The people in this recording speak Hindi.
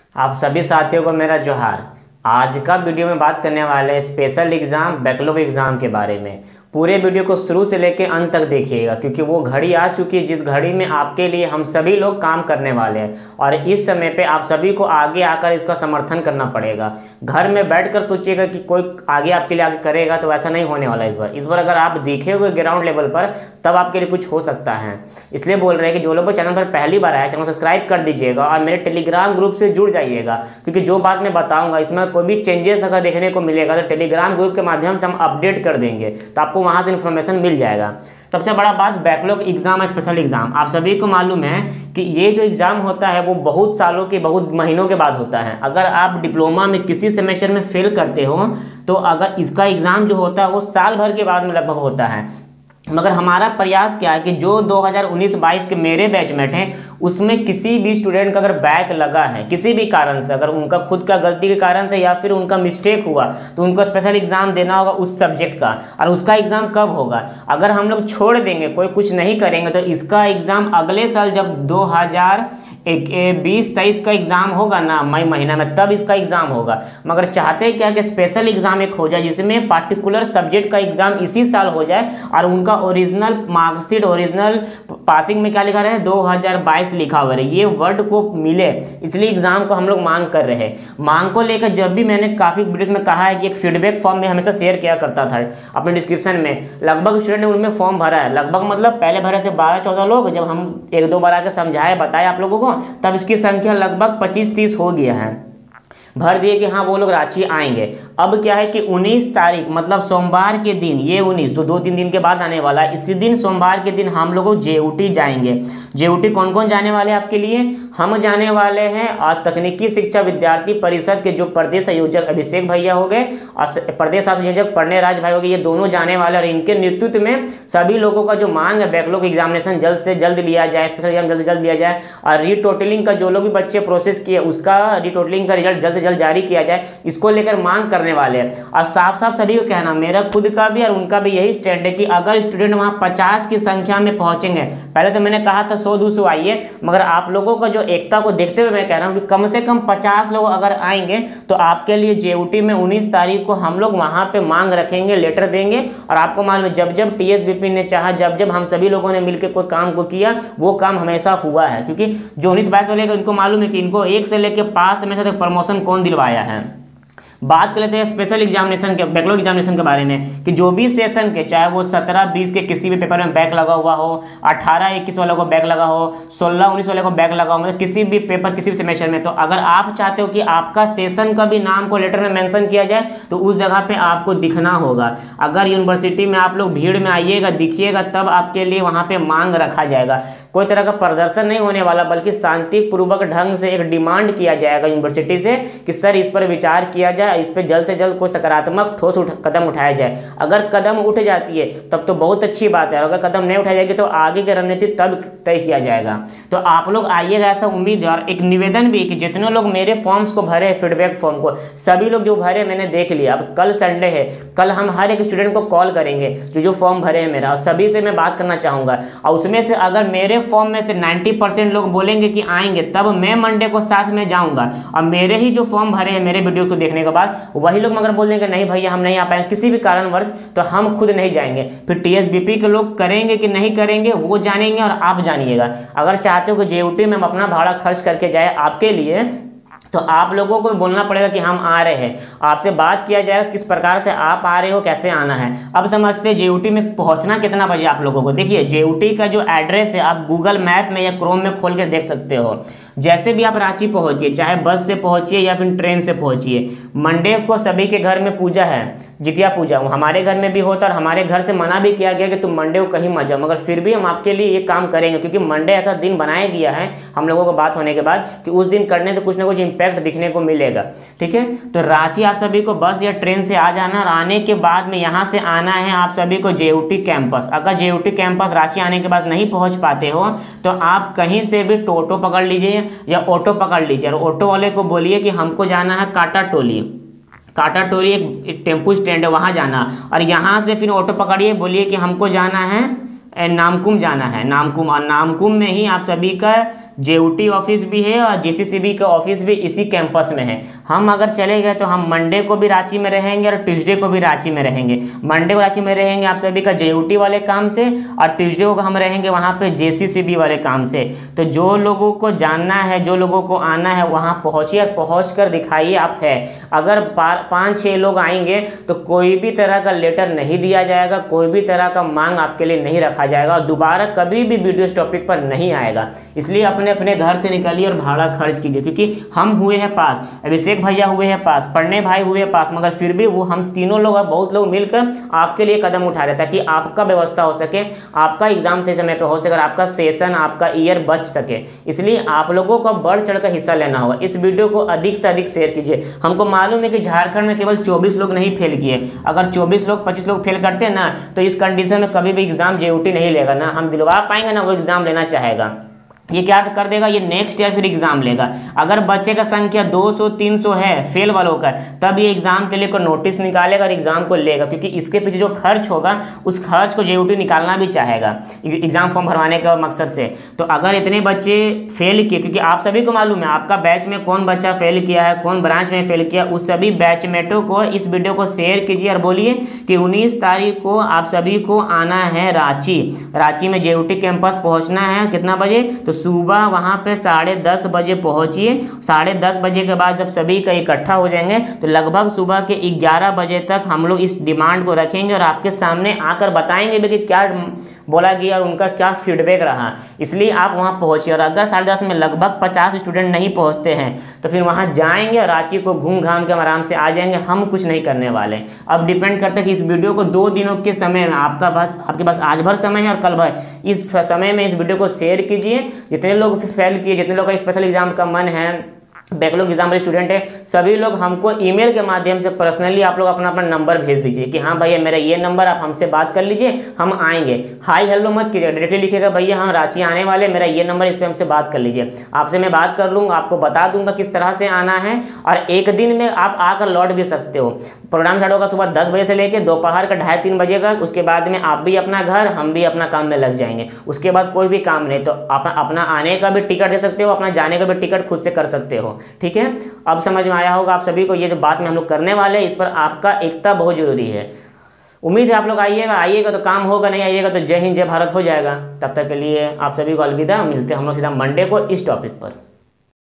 आप सभी साथियों को मेरा जोहार। आज का वीडियो में बात करने वाले हैं स्पेशल एग्ज़ाम बैकलॉग एग्ज़ाम के बारे में। पूरे वीडियो को शुरू से लेकर अंत तक देखिएगा, क्योंकि वो घड़ी आ चुकी है जिस घड़ी में आपके लिए हम सभी लोग काम करने वाले हैं और इस समय पे आप सभी को आगे आकर इसका समर्थन करना पड़ेगा। घर में बैठकर सोचिएगा कि कोई आगे आपके लिए आगे करेगा, तो ऐसा नहीं होने वाला। इस बार अगर आप दिखे हुए ग्राउंड लेवल पर, तब आपके लिए कुछ हो सकता है। इसलिए बोल रहे हैं कि जो लोग चैनल पर पहली बार आए, चैनल सब्सक्राइब कर दीजिएगा और मेरे टेलीग्राम ग्रुप से जुड़ जाइएगा, क्योंकि जो बात मैं बताऊंगा इसमें कोई भी चेंजेस अगर देखने को मिलेगा तो टेलीग्राम ग्रुप के माध्यम से हम अपडेट कर देंगे, तो आपको वहां से इन्फॉर्मेशन मिल जाएगा। सबसे बड़ा बात, बैकलॉग एग्जाम है, स्पेशल एग्जाम। आप सभी को मालूम है कि ये जो एग्जाम होता है वो बहुत सालों के, बहुत महीनों के बाद होता है। अगर आप डिप्लोमा में किसी सेमेस्टर में फेल करते हो तो अगर इसका एग्जाम जो होता है वो साल भर के बाद में लगभग होता है। मगर हमारा प्रयास क्या है कि जो 2019-22 के मेरे बैचमेट हैं उसमें किसी भी स्टूडेंट का अगर बैक लगा है किसी भी कारण से, अगर उनका खुद का गलती के कारण से या फिर उनका मिस्टेक हुआ, तो उनको स्पेशल एग्जाम देना होगा उस सब्जेक्ट का। और उसका एग्जाम कब होगा? अगर हम लोग छोड़ देंगे, कोई कुछ नहीं करेंगे, तो इसका एग्जाम अगले साल जब 2020-23 का एग्जाम होगा ना, मई महीना में, तब इसका एग्जाम होगा। मगर चाहते क्या कि स्पेशल एग्जाम एक हो जाए जिसमें पार्टिकुलर सब्जेक्ट का एग्जाम इसी साल हो जाए और उनका ओरिजिनल मार्कशीट, ओरिजिनल पासिंग में क्या लिखा रहे, 2022 लिखा हुआ है, ये वर्ड को मिले। इसलिए एग्जाम को हम लोग मांग कर रहे हैं। मांग को लेकर जब भी मैंने काफ़ी वीडियोस में कहा है कि एक फीडबैक फॉर्म में हमेशा शेयर किया करता था अपने डिस्क्रिप्शन में। लगभग स्टूडेंट ने उनमें फॉर्म भरा है, लगभग मतलब पहले भरे थे 12-14 लोग। जब हम 1-2 बार आकर समझाए, बताए आप लोगों को, तब इसकी संख्या लगभग 25-30 हो गया है। भर दिए कि हाँ वो लोग रांची आएंगे। अब क्या है कि 19 तारीख मतलब सोमवार के दिन, ये 19 जो 2-3 दिन के बाद आने वाला है, इसी दिन सोमवार के दिन हम लोग जेयूटी जाएंगे। जेयूटी कौन कौन जाने वाले हैं आपके लिए? हम जाने वाले हैं और तकनीकी शिक्षा विद्यार्थी परिषद के जो प्रदेश संयोजक अभिषेक भैया हो गए और प्रदेश संयोजक पढ़ने राज भाई हो गए, ये दोनों जाने वाले। और इनके नेतृत्व में सभी लोगों का जो मांग है बैकलॉग एग्जामिनेशन जल्द से जल्द लिया जाए, स्पेशल एग्जाम जल्द से जल्द लिया जाए और रीटोटलिंग का जो लोग भी बच्चे प्रोसेस किए उसका रीटोटलिंग का रिजल्ट जल्द से जल्द जारी किया जाए, इसको लेकर मांग करने वाले हैं। और साफ साफ सभी को कहना, मेरा खुद का भी और उनका भी यही स्टैंड है कि अगर स्टूडेंट वहां 50 की संख्या में पहुंचेंगे, पहले तो मैंने कहा था 100-200 आइए, मगर आप लोगों का जो एकता को देखते हुए मैं कह रहा हूं कि कम से कम 50 लोग अगर आएंगे तो आपके लिए जेयूटी में 19 तारीख को हम लोग वहां पे मांग रखेंगे, लेटर देंगे। और आपको मालूम है जब जब टीएसबीपी ने चाहा, जब जब हम सभी लोगों ने मिलकर कोई काम को किया, वो काम हमेशा हुआ है। क्योंकि जो 19-22 वाले इनको मालूम है कि इनको 1 से लेकर 5 सेमेस्टर तक प्रमोशन कौन दिलवाया है। बात कर लेते हैं स्पेशल एग्जामिनेशन के, बैकलॉग एग्जामिनेशन के बारे में, कि जो भी सेशन के, चाहे वो 17-20 के किसी भी पेपर में बैक लगा हुआ हो, 18-21 वालों को बैक लगा हो, 16-19 वाले को बैक लगा हो, मतलब किसी भी पेपर किसी भी सेमेस्टर में, तो अगर आप चाहते हो कि आपका सेशन का भी नाम को लेटर में मेंशन किया जाए तो उस जगह पे आपको दिखना होगा। अगर यूनिवर्सिटी में आप लोग भीड़ में आइएगा, दिखिएगा, तब आपके लिए वहाँ पे मांग रखा जाएगा। कोई तरह का प्रदर्शन नहीं होने वाला, बल्कि शांतिपूर्वक ढंग से एक डिमांड किया जाएगा यूनिवर्सिटी से कि सर इस पर विचार किया जाए, इस पर जल्द से जल्द कोई सकारात्मक ठोस कदम उठाया जाए। अगर कदम उठ जाती है तब तो बहुत अच्छी बात है, और अगर कदम नहीं उठाई जाएगी तो आगे की रणनीति तब तय किया जाएगा। तो आप लोग आइएगा, ऐसा उम्मीद है। और एक निवेदन भी कि जितने लोग मेरे फॉर्म्स को भरे, फीडबैक फॉर्म को, सभी लोग जो भरे मैंने देख लिया। अब कल संडे है, कल हम हर एक स्टूडेंट को कॉल करेंगे जो फॉर्म भरे हैं मेरा, और सभी से मैं बात करना चाहूँगा। और उसमें से अगर मेरे फॉर्म में से 90% लोग बोलेंगे कि आएंगे, तब मैं मंडे को साथ में जाऊंगा। और मेरे ही जो फॉर्म भरे हैं मेरे वीडियो को देखने के बाद, वही लोग मगर बोल देंगे नहीं भैया हम नहीं आ पाएंगे किसी भी कारणवश, तो हम खुद नहीं जाएंगे। फिर टीएसबीपी के लोग करेंगे कि नहीं करेंगे वो जानेंगे और आप जानिएगा। अगर चाहते हो कि जेयूटी में हम अपना भाड़ा खर्च करके जाए आपके लिए, तो आप लोगों को बोलना पड़ेगा कि हम आ रहे हैं। आपसे बात किया जाएगा किस प्रकार से आप आ रहे हो, कैसे आना है। अब समझते हैं जेयूटी में पहुंचना कितना बजे आप लोगों को। देखिए जेयूटी का जो एड्रेस है आप गूगल मैप में या क्रोम में खोल कर देख सकते हो। जैसे भी आप रांची पहुंचिए, चाहे बस से पहुंचिए या फिर ट्रेन से पहुंचिए, मंडे को सभी के घर में पूजा है, जितिया पूजा। वो हमारे घर में भी होता है और हमारे घर से मना भी किया गया कि तुम मंडे को कहीं मत जाओ, मगर फिर भी हम आपके लिए ये काम करेंगे, क्योंकि मंडे ऐसा दिन बनाया गया है हम लोगों को बात होने के बाद कि उस दिन करने से कुछ ना कुछ इम्पैक्ट दिखने को मिलेगा। ठीक है, तो रांची आप सभी को बस या ट्रेन से आ जाना, और आने के बाद में यहाँ से आना है आप सभी को जेयूटी कैंपस। अगर जेयूटी कैंपस रांची आने के बाद नहीं पहुँच पाते हो तो आप कहीं से भी टोटो पकड़ लीजिए या ऑटो पकड़ लीजिए, और ऑटो वाले को बोलिए कि हमको जाना है काटा टोली। काटा टोली एक टेम्पू स्टैंड है, वहाँ जाना, और यहाँ से फिर ऑटो पकड़िए, बोलिए कि हमको जाना है नामकुम जाना है, नामकुम। और नामकुम में ही आप सभी का जेयूटी ऑफिस भी है और जेसीसीबी का ऑफिस भी इसी कैंपस में है। हम अगर चले गए तो हम मंडे को भी रांची में रहेंगे और ट्यूसडे को भी रांची में रहेंगे। मंडे को रांची में रहेंगे आप सभी का जेयूटी वाले काम से, और ट्यूसडे को हम रहेंगे वहाँ पे जेसीसीबी वाले काम से। तो जो लोगों को जानना है, जो लोगों को आना है, वहाँ पहुँचिए और पहुँच कर दिखाइए आप है। अगर 5-6 लोग आएंगे तो कोई भी तरह का लेटर नहीं दिया जाएगा, कोई भी तरह का मांग आपके लिए नहीं रखा जाएगा और दोबारा कभी भी वीडियो इस टॉपिक पर नहीं आएगा। इसलिए अपने अपने घर से निकलिए और भाड़ा खर्च कीजिए, क्योंकि हम हुए हैं पास, अभिषेक भैया हुए हैं पास, पढ़ने भाई हुए पास, मगर फिर भी वो हम तीनों लोग, बहुत लोग मिलकर आपके लिए कदम उठा रहे ताकि आपका व्यवस्था हो सके, आपका एग्जाम सही समय पर हो सके और आपका सेशन, आपका ईयर बच सके। इसलिए आप लोगों को बढ़ चढ़कर हिस्सा लेना होगा। इस वीडियो को अधिक से अधिक शेयर कीजिए। हमको मालूम है कि झारखंड में केवल 24 लोग नहीं फेल किए, अगर 24 लोग 25 लोग फेल करते हैं ना तो इस कंडीशन में कभी भी एग्जाम जेयूटी नहीं लेगा, ना हम दिलवा पाएंगे ना वो एग्जाम लेना चाहेगा। ये क्या कर देगा, ये नेक्स्ट ईयर फिर एग्जाम लेगा। अगर बच्चे का संख्या 200-300 है फेल वालों का, तब ये एग्जाम के लिए कोई नोटिस निकालेगा और एग्जाम को लेगा, क्योंकि इसके पीछे जो खर्च होगा उस खर्च को जेयूटी निकालना भी चाहेगा एग्जाम फॉर्म भरवाने के मकसद से। तो अगर इतने बच्चे फेल किए, क्योंकि आप सभी को मालूम है आपका बैच में कौन बच्चा फेल किया है, कौन ब्रांच में फेल किया, उस सभी बैचमेटों को इस वीडियो को शेयर कीजिए और बोलिए कि 19 तारीख को आप सभी को आना है रांची में जेयूटी कैंपस पहुँचना है। कितना बजे, तो सुबह वहाँ पे 10:30 बजे पहुँचिए। 10:30 बजे के बाद जब सभी का इकट्ठा हो जाएंगे तो लगभग सुबह के 11 बजे तक हम लोग इस डिमांड को रखेंगे और आपके सामने आकर बताएंगे भी कि क्या बोला गया और उनका क्या फीडबैक रहा। इसलिए आप वहाँ पहुँचिए, और अगर 10:30 में लगभग 50 स्टूडेंट नहीं पहुँचते हैं तो फिर वहाँ जाएंगे और रांची को घूम घाम के आराम से आ जाएंगे। हम कुछ नहीं करने वाले। अब डिपेंड करता है कि इस वीडियो को 2 दिनों के समय में आपके पास आज भर समय है और कल भर, इस समय में इस वीडियो को शेयर कीजिए। जितने लोग फेल किए, जितने लोग का स्पेशल एग्जाम का मन है, बैकलॉग एग्जाम वाले स्टूडेंट है, सभी लोग हमको ईमेल के माध्यम से पर्सनली आप लोग अपना नंबर भेज दीजिए कि हाँ भैया मेरा ये नंबर, आप हमसे बात कर लीजिए, हम आएंगे। हाय हेलो मत कीजिए, डायरेक्टली लिखिएगा भैया हम रांची आने वाले, मेरा ये नंबर, इस पर हमसे बात कर लीजिए। आपसे मैं बात कर लूँगा, आपको बता दूंगा किस तरह से आना है, और एक दिन में आप आकर लौट भी सकते हो। प्रोग्राम स्टार्ट होगा सुबह 10 बजे से लेकर दोपहर का 2:30-3 बजे का। उसके बाद में आप भी अपना घर, हम भी अपना काम में लग जाएंगे। उसके बाद कोई भी काम नहीं, तो आप अपना आने का भी टिकट दे सकते हो, अपना जाने का भी टिकट खुद से कर सकते हो। ठीक है, अब समझ में आया होगा आप सभी को ये जो बात में हम लोग करने वाले हैं, इस पर आपका एकता बहुत जरूरी है। उम्मीद है आप लोग आइएगा तो काम होगा, नहीं आइएगा तो जय हिंद जय भारत हो जाएगा। तब तक के लिए आप सभी को अलविदा। मिलते हैं हम लोग सीधा मंडे को इस टॉपिक पर।